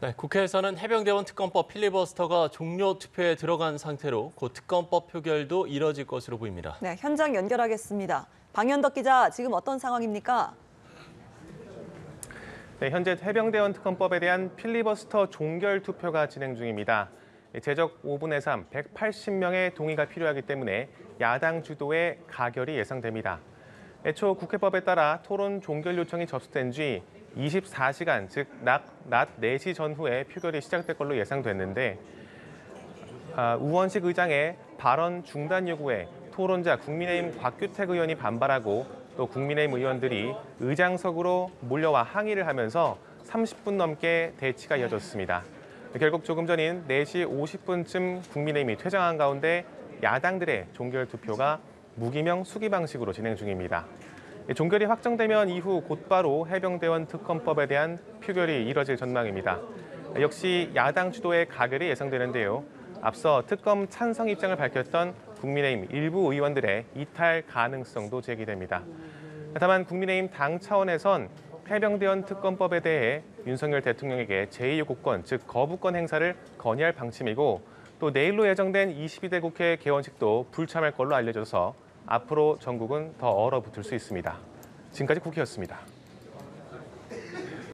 네, 국회에서는 해병대원 특검법 필리버스터가 종료 투표에 들어간 상태로 곧 특검법 표결도 이뤄질 것으로 보입니다. 네, 현장 연결하겠습니다. 방현덕 기자, 지금 어떤 상황입니까? 네, 현재 해병대원 특검법에 대한 필리버스터 종결 투표가 진행 중입니다. 제적 5분의 3, 180명의 동의가 필요하기 때문에 야당 주도의 가결이 예상됩니다. 애초 국회법에 따라 토론 종결 요청이 접수된 뒤 24시간, 즉 낮 4시 전후에 표결이 시작될 걸로 예상됐는데 우원식 의장의 발언 중단 요구에 토론자 국민의힘 곽규택 의원이 반발하고 또 국민의힘 의원들이 의장석으로 몰려와 항의를 하면서 30분 넘게 대치가 이어졌습니다. 결국 조금 전인 4시 50분쯤 국민의힘이 퇴장한 가운데 야당들의 종결 투표가 무기명 수기 방식으로 진행 중입니다. 종결이 확정되면 이후 곧바로 해병대원 특검법에 대한 표결이 이뤄질 전망입니다. 역시 야당 주도의 가결이 예상되는데요. 앞서 특검 찬성 입장을 밝혔던 국민의힘 일부 의원들의 이탈 가능성도 제기됩니다. 다만 국민의힘 당 차원에선 해병대원 특검법에 대해 윤석열 대통령에게 제2요구권, 즉 거부권 행사를 건의할 방침이고 또 내일로 예정된 22대 국회 개원식도 불참할 걸로 알려져서 앞으로 전국은 더 얼어붙을 수 있습니다. 지금까지 국회였습니다.